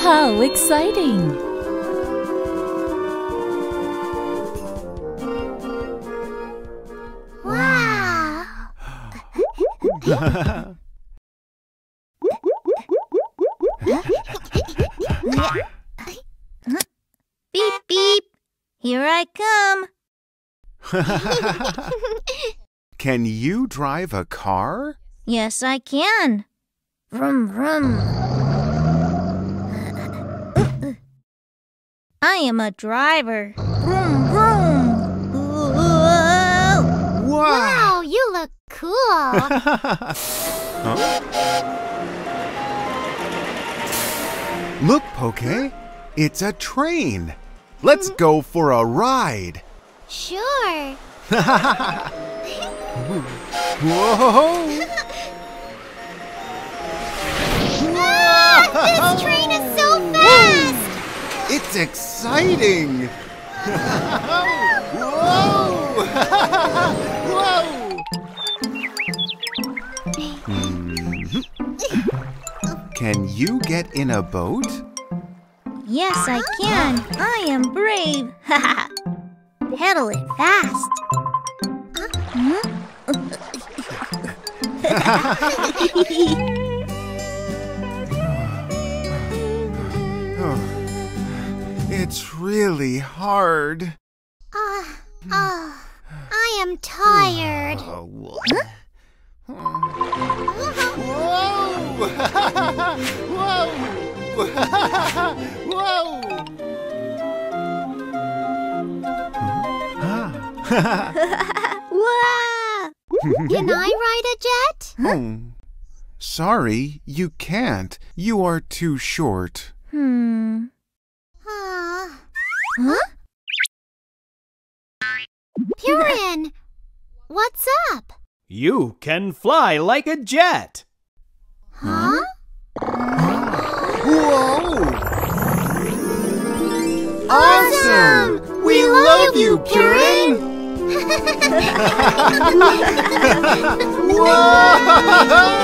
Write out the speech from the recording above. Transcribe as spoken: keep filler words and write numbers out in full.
How exciting! Wow! Beep, beep. Here I come. Can you drive a car? Yes, I can. Vroom, vroom. I am a driver. Vroom, vroom. Whoa. Wow, you look cool. Huh? Look, Poke. It's a train. Let's go for a ride. Sure. Whoa! This train is so fast! It's exciting! Whoa! Whoa! Can you get in a boat? Yes, I can. I am brave. Pedal it fast. Oh, it's really hard. Uh, oh, I am tired. Whoa! Whoa! Whoa! Wow! Can I ride a jet? Oh, sorry, you can't. You are too short. Hmm. Uh, Huh? Purin, what's up? You can fly like a jet. Huh? Whoa! Awesome! We love you, Purin! Whoa!